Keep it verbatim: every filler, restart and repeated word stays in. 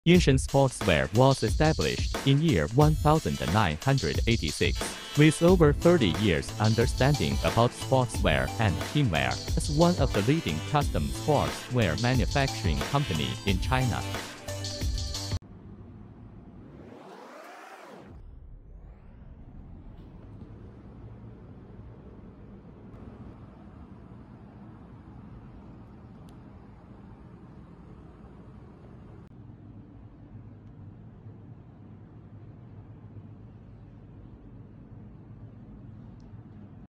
Ancient sportswear was established in year one thousand nine hundred eighty-six, with over thirty years understanding about sportswear and teamwear as one of the leading custom sportswear manufacturing company in China.